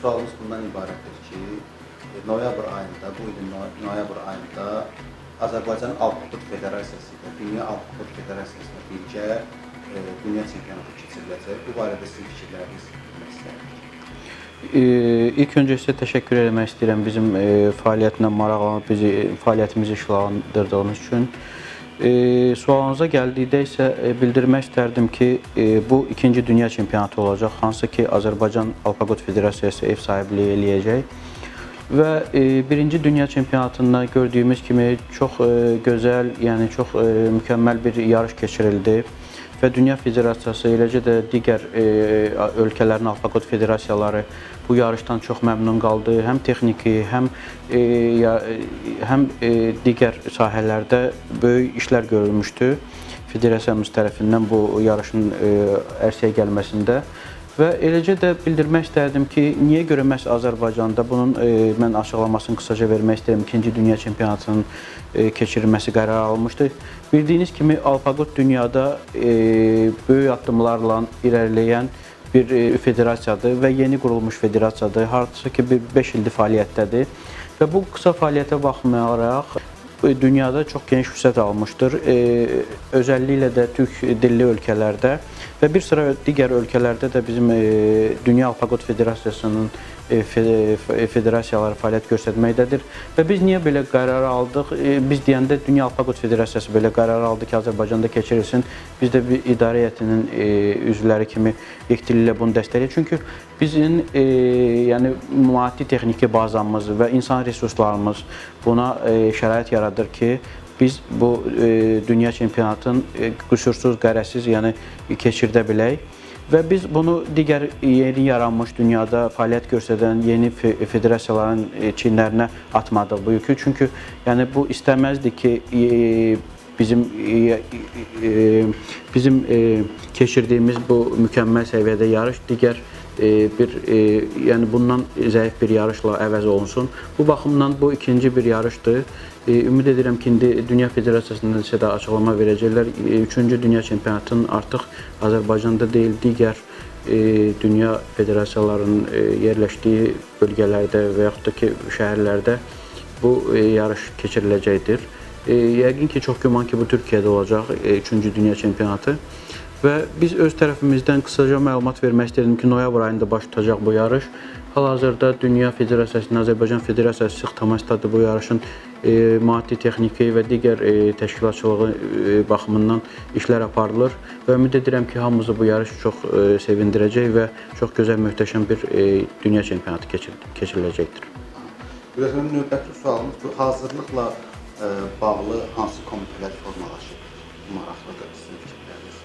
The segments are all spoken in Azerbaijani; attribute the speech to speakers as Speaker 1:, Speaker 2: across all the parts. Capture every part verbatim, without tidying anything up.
Speaker 1: sualımız bundan ibarətdir ki, noyabr ayında, bu ilin noyabr ayında Azərbaycan Alpaqut Federasiyası ilə Dünya Alpaqut Federasiyası ilə birgə e, dünya çempionatı keçiriləcək. Bu barədə sizin fikirləriniz bilmək istəyirəm.
Speaker 2: İlk öncə sizə təşəkkür etmək istəyirəm bizim e, fəaliyyətlə maraqlanıb bizi, fəaliyyətimizi işlandırdığınız üçün. E, sualınıza gəldikdə isə e, bildirmək istərdim ki, e, bu ikinci dünya çempionatı olacaq, hansı ki Azərbaycan Alpaqut Federasiyası ev sahibliyi eləyəcək. Və e, birinci dünya çempionatında gördüyümüz kimi çox e, gözəl, yəni çox e, mükəmməl bir yarış keçirildi. Və Dünya Federasiyası, eləcə də digər e, ölkələrin Alpaqut Federasiyaları bu yarışdan çox məmnun qaldı. Həm texniki, həm, e, ya, həm e, digər sahələrdə böyük işlər görülmüşdü Federasiyamız tərəfindən bu yarışın e, ərsəyə gəlməsində. Və eləcə də bildirmək istərdim ki, niyə görə məhz Azərbaycanda bunun e, mən açıqlamasını qısaca vermək istəyirəm. İkinci dünya çempionatının e, keçirilməsi qərar alınmışdı. Bildiyiniz kimi Alpaqut dünyada e, böyük addımlarla irəliləyən bir e, federasiyadır və yeni qurulmuş federasiyadır. Hardasa ki beş ildir fəaliyyətdədir və bu qısa fəaliyyətə baxmayaraq dünyada çox geniş vüsət almışdır. E, özəlliklə də türk dilli ölkələrdə və bir sıra digər ölkələrdə də bizim e, Dünya Alpaqut Federasiyasının e, federasiyaları fəaliyyət göstərməkdədir. Və biz niyə belə qərar aldıq? E, biz deyəndə Dünya Alpaqut Federasiyası belə qərar aldı ki, Azərbaycanda keçirilsin. Biz də bir idarə heyətinin e, üzvləri kimi yekdilliklə bunu dəstəkləyək. Çünki bizim e, yəni maddi texniki bazamız və insan resurslarımız buna e, şərait yaradır ki, biz bu e, dünya çempionatın e, qüsursuz, qərəzsiz, yəni keçirdə bilək. Və biz bunu digər yeni yaranmış dünyada fəaliyyət göstərən yeni federasiyaların e, çinlərinə atmadıq bu yükü. Çünki yəni bu istəməzdi ki, e, bizim e, e, bizim e, keçirdiyimiz bu mükəmməl səviyyədə yarış digər e, bir e, yəni bundan zəif bir yarışla əvəz olunsun. Bu baxımdan bu ikinci bir yarışdır. E, ümid edirəm ki, indi Dünya Federasiyasından isə də açıqlama verəcəklər. E, üçüncü dünya çempionatının artıq Azərbaycanda deyil, digər e, dünya federasiyalarının e, yerləşdiyi bölgələrdə və yaxud da ki, şəhərlərdə bu e, yarış keçiriləcəkdir. E, yəqin ki, çox güman ki, bu Türkiyədə olacaq e, üçüncü dünya çempionatı. Və biz öz tərəfimizdən qısaca məlumat vermək istəyirdim ki, noyabr ayında baş tutacaq bu yarış. Hal-hazırda Dünya Federasiyasının, Azərbaycan Federasiyası sıx təmasdadır bu yarışın e, maddi, texniki və digər e, təşkilatçılığı e, baxımından işlər aparılır. Və ümid edirəm ki, hamımızı bu yarış çox e, sevindirəcək və çox gözəl, möhtəşəm bir e, dünya çempionatı keçir keçiriləcəkdir.
Speaker 1: Biraz mənim növbəti sualımız bu hazırlıqla e, bağlı hansı komitələr formalaşır? Maraqlıdır sizin fikirləriniz.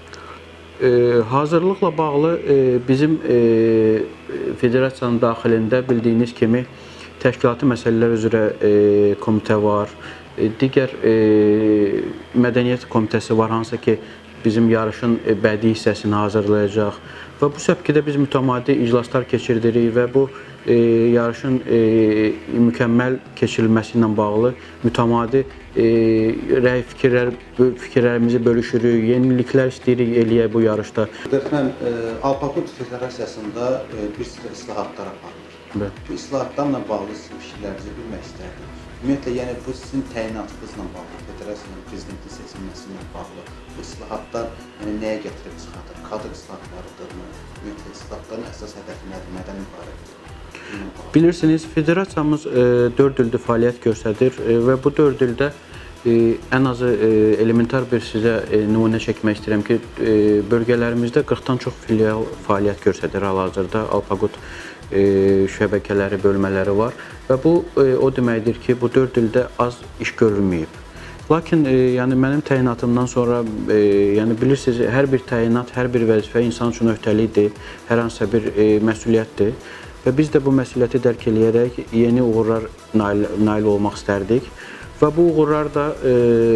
Speaker 2: E, hazırlıqla bağlı e, bizim e, federasiyanın daxilində bildiyiniz kimi təşkilati məsələlər üzrə e, komitə var, e, digər e, mədəniyyət komitəsi var, hansı ki bizim yarışın e, bədii hissəsini hazırlayacaq və bu səbəbdə biz mütəmadi iclaslar keçirdirik və bu e, yarışın e, mükəmməl keçirilməsi ilə bağlı mütəmadi e, rəy fikirlər, fikirlərimizi bölüşürük, yeniliklər istəyirik eləyək bu yarışda.
Speaker 1: Mən e, Alpaqut Federasiyasında e, bir sıra islahatlar aparılır. Evet. Bu islahatlarla bağlı sizin fikirlərinizi bilmək istərdim. Ümumiyyətlə, yəni bu sizin təyinatınızla bağlı, federasiyanın prezidentin seçilməsilə bağlı bu islahatlar yəni, nəyə gətirib çıxardır? Kadr islahatlarıdırmı? Ümumiyyətlə, islahatların əsas hədəfi nədir? Nədən ibarətdir?
Speaker 2: Bilirsiniz, federasiyamız e, dörd ildir fəaliyyət göstərir e, və bu dörd ildə e, ən azı e, elementar bir sizə e, nümunə çəkmək istəyirəm ki, e, bölgələrimizdə qırxdan çox filial fəaliyyət göstərir hal-hazırda. Alpaqut e, şəbəkələri, bölmələri var və bu e, o deməkdir ki, bu dörd ildə az iş görülməyib. Lakin e, yəni mənim təyinatımdan sonra, e, yəni bilirsiniz, hər bir təyinat, hər bir vəzifə insan üçün öhdəlikdir, hər hansısa bir e, məsuliyyətdir. Və biz də bu məsuliyyəti dərk eləyərək yeni uğurlar nail, nail olmaq istərdik. Və bu uğurlar da e,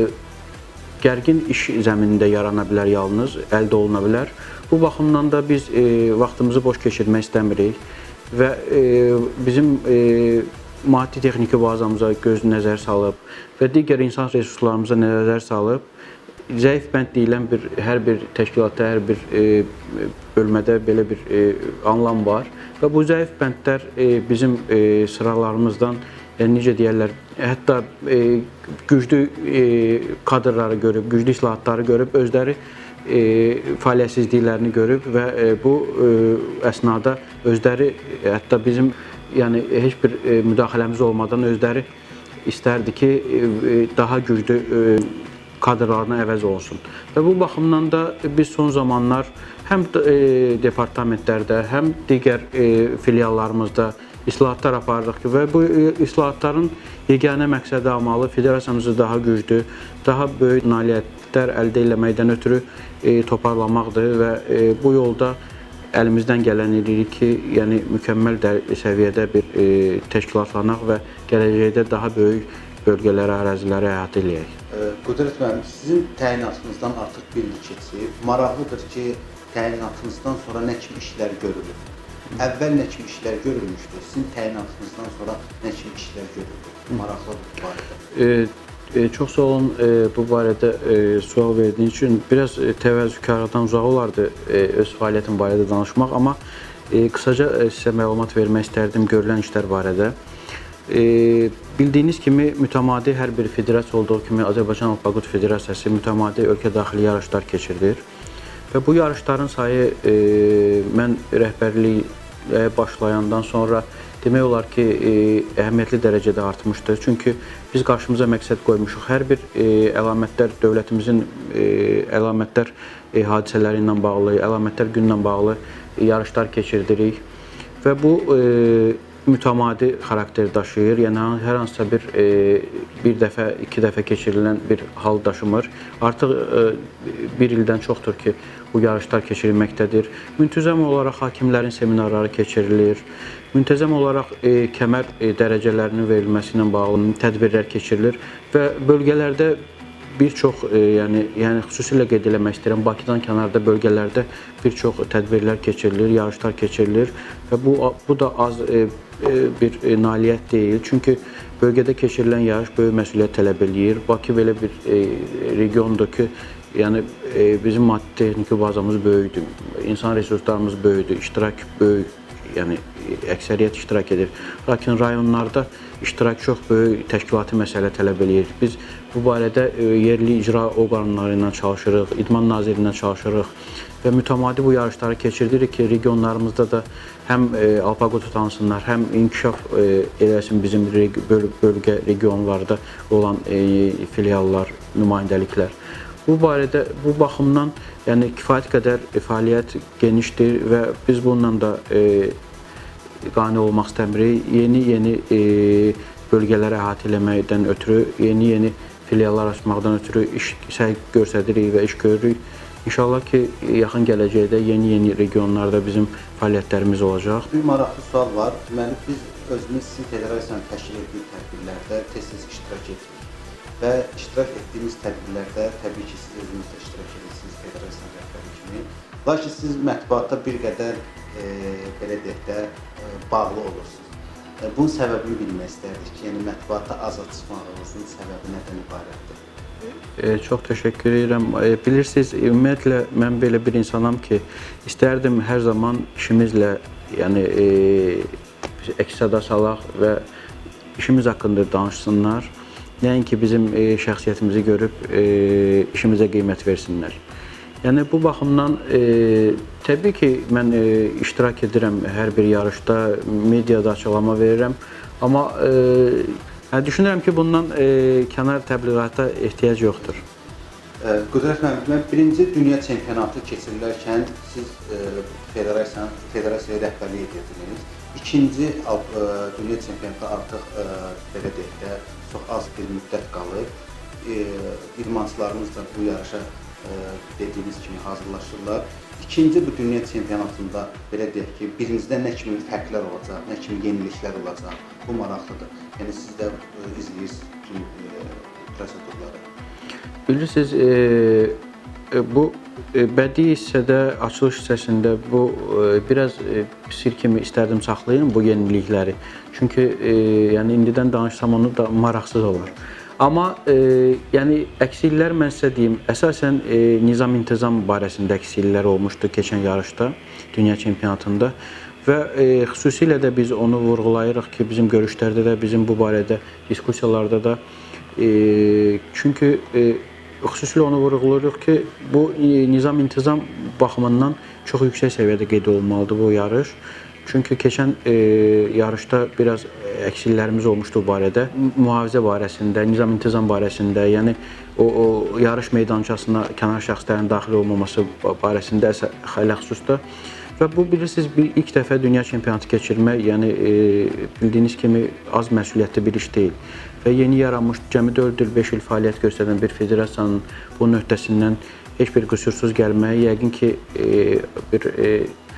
Speaker 2: gərgin iş zəminində yarana bilər, yalnız əldə oluna bilər. Bu baxımdan da biz e, vaxtımızı boş keçirmək istəmirik və e, bizim e, maddi texniki bazamıza göz nəzər salıb və digər insan resurslarımıza nəzər salıb zəif bənd deyilən bir hər bir təşkilatda, hər bir e, bölmədə belə bir e, anlam var və bu zəif bəndlər e, bizim e, sıralarımızdan, yəni necə deyirlər, hətta e, güclü e, kadrları görüb, güclü islahatları görüb, özləri e, fəaliyyətsizliklərini görüb və e, bu e, əsnada özləri e, hətta bizim yəni heç bir e, müdaxiləmiz olmadan özləri istərdi ki, e, daha güclü e, kadrlarına əvəz olsun. Və bu baxımdan da biz son zamanlar həm e, departamentlərdə, həm digər e, filiallarımızda islahatlar aparırıq ki, və bu e, islahatların yeganə məqsədi amalı federasiyamızı daha güclü, daha böyük nailiyyətlər əldə etməkdən ötürü e, toparlamaqdır və e, bu yolda əlimizdən gələn edirik ki, yəni mükəmməl səviyyədə bir e, təşkilatlanaq və gələcəkdə daha böyük bölgələrə, ərazilərə əhatə eləyək.
Speaker 1: Qudret müəllim, sizin təyinatınızdan artıq bir il keçib. Maraqlıdır ki, təyinatınızdan sonra nə kimi işlər görülür? Əvvəl nə kimi işlər görülmüşdür? Sizin təyinatınızdan sonra nə kimi işlər görülür? Maraqlıdır bu barədə.
Speaker 2: E, e, çox sağ olun e, bu barədə e, sual verdiyiniz üçün. Biraz e, təvəzzükarlıqdan uzaq olardı e, öz fəaliyyətim barədə danışmaq, amma e, qısaca e, sizə məlumat vermək istərdim görülən işlər barədə. E, bildiyiniz kimi mütəmadi hər bir federasiya olduğu kimi Azərbaycan Alpaqut Federasiyası mütəmadi ölkə daxili yarışlar keçirilir və bu yarışların sayı e, mən rəhbərliyə başlayandan sonra demək olar ki, e, əhəmiyyətli dərəcədə artmışdır. Çünki biz qarşımıza məqsəd qoymuşuq. Hər bir e, əlamətlər, dövlətimizin e, əlamətlər e, hadisələri ilə bağlı, əlamətlər günlə bağlı e, yarışlar keçirdirik və bu e, mütəmadi xarakter daşıyır. Yəni hər hansısa bir e, bir dəfə, iki dəfə keçirilən bir hal daşımır. Artıq e, bir ildən çoxdur ki, bu yarışlar keçirilməkdədir. Müntəzəm olaraq hakimlərin seminarları keçirilir. Müntəzəm olaraq e, kəmər e, dərəcələrinin verilməsi ilə bağlı tədbirlər keçirilir və bölgələrdə bir çox, e, yəni, yəni xüsusilə qeyd eləmək istəyirəm, Bakıdan kənarda bölgələrdə bir çox tədbirlər keçirilir, yarışlar keçirilir və bu, bu da az e, bir e, nailiyyət deyil. Çünki bölgədə keçirilən yarış böyük məsuliyyət tələb eləyir. Bakı belə bir e, regiondur ki, yəni e, bizim maddi texniki bazamız böyükdür, insan resurslarımız böyükdür, iştirak böyük, yəni əksəriyyət iştirak edir. Lakin rayonlarda iştirak çox böyük təşkilati məsələ tələb eləyir. Biz bu barədə yerli icra orqanları ilə çalışırıq, İdman Naziri ilə çalışırıq və mütəmadi bu yarışları keçirdirik ki, regionlarımızda da həm Alpaqotu tanısınlar, həm inkişaf eləsin bizim bölgə regionlarda olan filiallar, nümayəndəliklər. Bu barədə, bu baxımdan yəni kifayət qədər fəaliyyət genişdir və biz bununla da e, qane olmaq istəmirik. Yeni-yeni e, bölgələrə əhatə eləməkdən ötürü, yeni-yeni filiallar açmaqdan ötürü iş səy göstəririk və iş görürük. İnşallah ki, yaxın gələcəkdə yeni-yeni regionlarda bizim fəaliyyətlərimiz olacaq.
Speaker 1: Bir maraqlı sual var. Deməli, biz özümüz sizin federasiyanın təşkil etdiyi tədbirlərdə tez-tez iştirak edirik. Və iştirak etdiyimiz tədbirlərdə təbii ki, siz özünüz də iştirak edirsiniz federasiya rəhbəri kimi. Lakin siz mətbuatda bir qədər e, belə deyək də e, bağlı olursunuz. E, bunun səbəbini bilmək istərdik ki, yəni mətbuatda azad çıxmağınızın səbəbi nədən ibarətdir?
Speaker 2: E, çox təşəkkür edirəm. E, bilirsiniz, ümumiyyətlə mən belə bir insanam ki, istərdim hər zaman işimizlə, yəni e, əks-səda salaq və işimiz haqqında danışsınlar. Nəinki bizim e, şəxsiyyətimizi görüb e, işimizə qiymət versinlər. Yəni bu baxımdan e, təbii ki, mən e, iştirak edirəm hər bir yarışda, mediada açıqlama verirəm. Amma e, yəni, düşünürəm ki, bundan e, kənar təbliğata ehtiyac yoxdur.
Speaker 1: E, Qudret müəllim, birinci dünya çempionatı keçirilərkən siz e, federasiyanın federasiyaya rəhbərlik edirdiniz. İkinci e, dünya çempionatı artıq e, belə deyək də çox az bir müddət qalıb. E, idmançılarımız da bu yarışa e, dediyiniz kimi hazırlaşırlar. İkinci bu dünya çempionatında belə deyək ki, birincidə nə kimi fərqlər olacaq, nə kimi yeniliklər olacaq, bu maraqlıdır. Yəni siz də e, izləyirsiniz bütün e, prosedurları.
Speaker 2: Bilirsiniz, e, bu e, bədii hissədə, açılış hissəsində bu e, biraz e, sir kimi istərdim saxlayın bu yenilikləri. Çünki e, yəni indidən danışsam onu da maraqsız olar. Amma e, yəni əksikliklər mən sizə deyim, əsasən e, nizam-intizam barəsində əksikliklər olmuşdu keçən yarışda, dünya çempionatında və e, xüsusilə də biz onu vurğulayırıq ki, bizim görüşlərdə də, bizim bu barədə diskussiyalarda da e, çünki e, xüsusilə onu vurğulayırıq ki, bu e, nizam-intizam baxımından çox yüksək səviyyədə qeyd olunmalıdır bu yarış. Çünki keçən e, yarışda biraz əksikliklərimiz olmuşdu bu barədə. Mühafizə barəsində, nizam-intizam barəsində, yəni o, o yarış meydançasına kənar şəxslərin daxil olmaması barəsində xeyli xüsusda. Və bu bilirsiniz bir ilk dəfə dünya çempionatı keçirmək, yəni e, bildiyiniz kimi az məsuliyyətli bir iş deyil. Və yeni yaranmış, cəmi dörd il, beş il fəaliyyət göstərən bir federasiyanın bunun öhdəsindən heç bir qüsursuz gəlməyi yəqin ki e, bir e,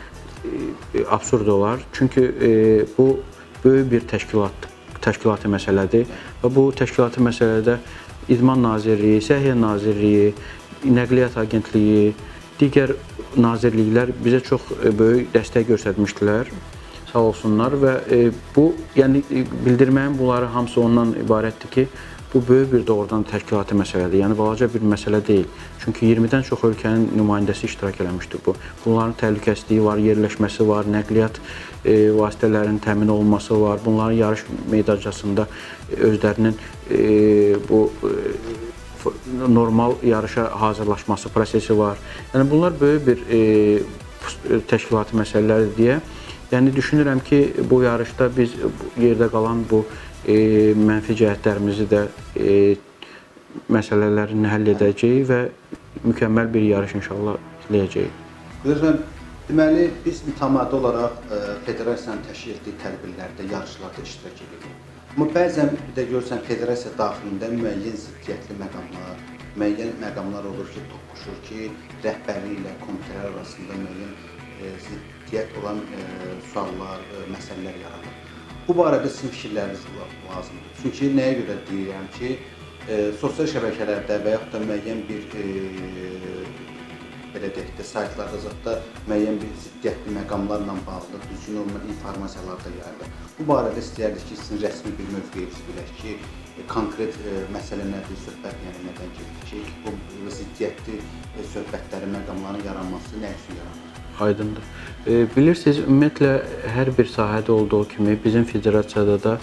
Speaker 2: absurd olar. Çünki e, bu böyük bir təşkilat, təşkilati məsələdir və bu təşkilati məsələdə İdman Nazirliyi, Səhiyyə Nazirliyi, Nəqliyyat Agentliyi, digər nazirliklər bizə çox böyük dəstək göstərmişdilər. Sağ olsunlar və e, bu, yəni bildirməyim bunları hamısı ondan ibarətdir ki, bu böyük bir doğrudan təşkilati məsələdir. Yəni balaca bir məsələ deyil. Çünki iyirmidən çox ölkənin nümayəndəsi iştirak eləmişdir bu. Bunların təhlükəsizliyi var, yerləşməsi var, nəqliyyat e, vasitələrinin təmin olunması var. Bunların yarış meydançasında özlərinin e, bu e, normal yarışa hazırlaşması prosesi var. Yəni bunlar böyük bir e, təşkilati məsələlərdir deyə. Yəni düşünürəm ki, bu yarışda biz yerdə qalan bu e, mənfi cəhətlərimizi də e, məsələlərini həll edəcəyik və mükəmməl bir yarış inşallah izləyəcəyik.
Speaker 1: Bilirəm, deməli biz mütəmadi olaraq e, federasiyanın təşkil etdiyi tədbirlərdə, yarışlarda iştirak edirik. Amma bəzən bir də görürsən federasiya daxilində müəyyən ziddiyyətli məqamlar, müəyyən məqamlar olur ki, toqquşur ki, rəhbərlik ilə komitələr arasında müəyyən e, ziddiyyət olan e, suallar, e, məsələlər yaranır. Bu barədə sizin fikirləriniz lazımdır. Çünki nəyə görə deyirəm ki, e, sosial şəbəkələrdə və yaxud da müəyyən bir e, belə deyək də, saytlarda zətdə müəyyən bir ziddiyyətli məqamlarla bağlı düzgün olmayan informasiyalar da yayılır. Bu barədə istəyərdik ki, sizin rəsmi bir mövqeyinizi bilək ki, e, konkret e, məsələ nədir, söhbət yəni nədən gedir ki, bu ziddiyyətli e, söhbətlərin, məqamların yaranması nə üçün yaranır?
Speaker 2: Aydındır. E, bilirsiniz, ümumiyyətlə hər bir sahədə olduğu kimi bizim federasiyada da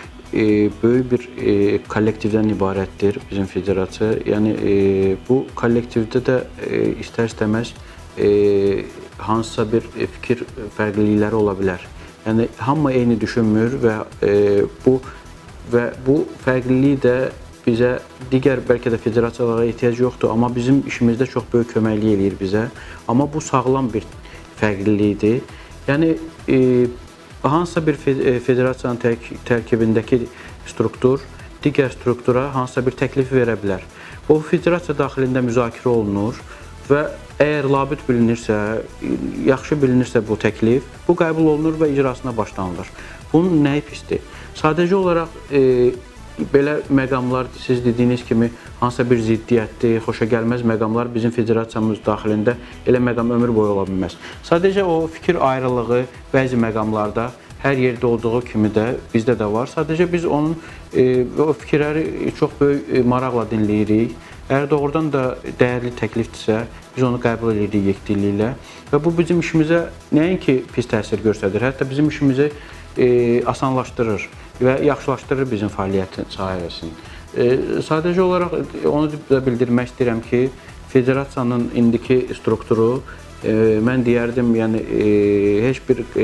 Speaker 2: e, böyük bir e, kollektivdən ibarətdir bizim federasiya. Yəni e, bu kollektivdə də e, istər-istəməz e, hansısa bir fikir fərqlilikləri ola bilər. Yəni hamı eyni düşünmür və e, bu və bu fərqlilik də bizə digər bəlkə də federasiyalara ehtiyac yoxdur, amma bizim işimizdə çox böyük köməklik eləyir bizə. Amma bu sağlam bir fərqlilikdir. Yəni e, hansısa bir federasiyanın tərk tərkibindəki struktur digər struktura hansısa bir təklif verə bilər. O federasiya daxilində müzakirə olunur və əgər labüd bilinirsə, yaxşı bilinirsə bu təklif, bu qəbul olunur və icrasına başlanılır. Bunun nəyi pisdir? Sadəcə olaraq e, belə məqamlar, siz dediyiniz kimi, hansısa bir ziddiyyətli, xoşagəlməz məqamlar bizim federasiyamız daxilində elə məqam ömür boyu ola bilməz. Sadəcə o fikir ayrılığı bəzi məqamlarda hər yerdə olduğu kimi də bizdə də var. Sadəcə biz onun e, o fikirləri çox böyük e, maraqla dinləyirik. Əgər doğrudan da dəyərli təklifdirsə, biz onu qəbul edirik yekdilliklə və bu bizim işimizə nəinki pis təsir göstərir, hətta bizim işimizi e, asanlaşdırır və yaxşılaşdırır bizim fəaliyyətin sahəsini. E, sadəcə olaraq onu da bildirmək istəyirəm ki, federasiyanın indiki strukturu e, mən deyərdim, yəni e, heç bir e,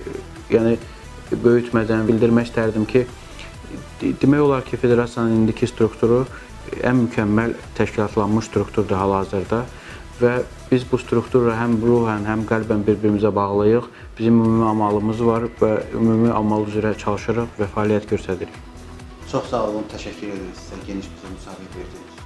Speaker 2: yəni böyütmədən bildirmək istərdim ki, demək olar ki, federasiyanın indiki strukturu ən mükəmməl təşkilatlanmış strukturdur hal-hazırda və biz bu strukturla həm ruhən, həm qəlbən bir-birimizə bağlıyıq. Bizim ümumi amalımız var və ümumi amal üzrə çalışırıq və fəaliyyət göstəririk.
Speaker 1: Çox sağ olun, təşəkkür edirik sizə, geniş bizə müsahidə verdiniz.